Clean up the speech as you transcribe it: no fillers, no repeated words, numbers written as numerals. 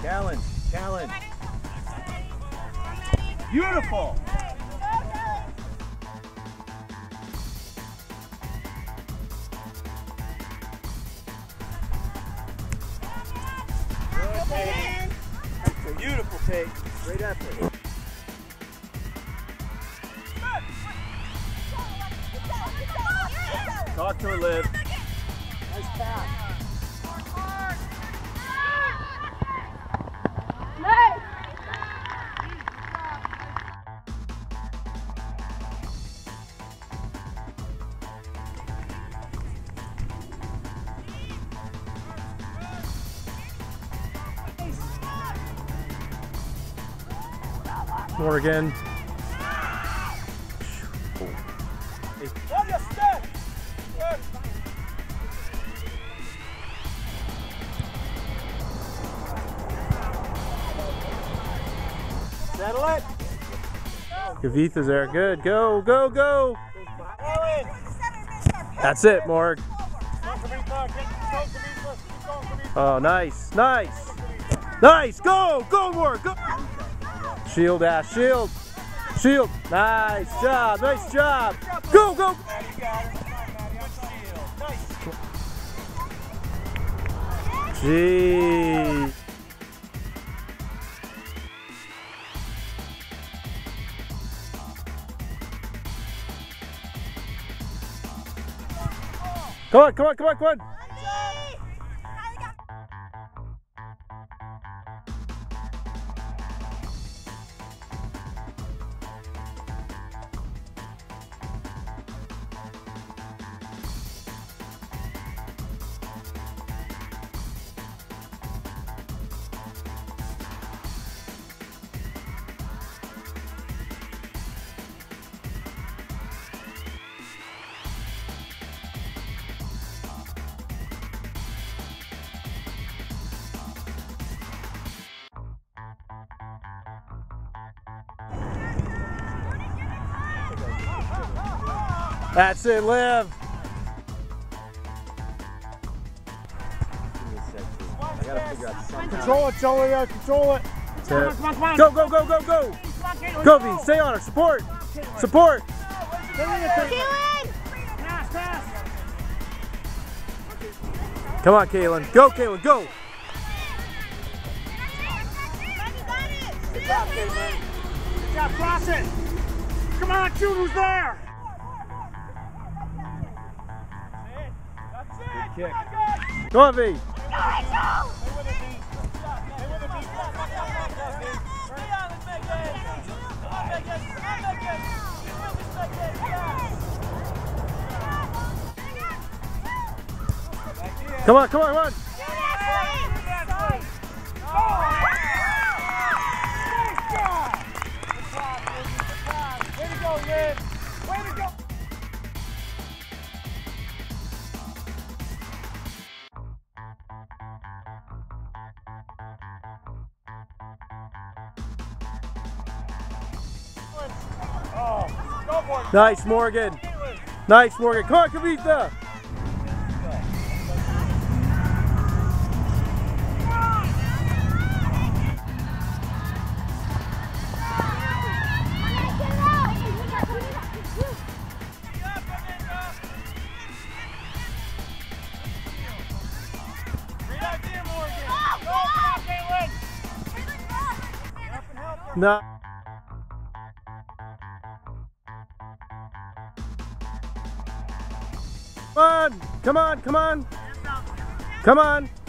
Challenge. Beautiful. Good take. That's a beautiful take. Great effort. Talk to her, Liv. Nice pass. Morgan. Settle it. Kavitha's there. Good. Go, go, go. That's it, Morg. Oh, nice. Nice. Nice. Go. Go, Morg. Go. Shield, Ash. Shield. Shield. Nice job. Nice job. Go, go. Gee. Come on, come on, come on, come on. That's it, Liv. I gotta figure out something. Control it, Julia. Control it. Come on. Go, go, go, go, go. Go, V. Stay on her. Support. Support. Come on, Kaylin. Go, Kaylin. Go. Good job, Kaylin. Good job, cross it. Come on, shoot, who's there? Good kick. Go on, V. Come on, come on, come on. Way to go, Liv. Way to go. Nice, Morgan. Nice, Morgan. Come on, Kavitha. No. Come on, come on, come on. Come on.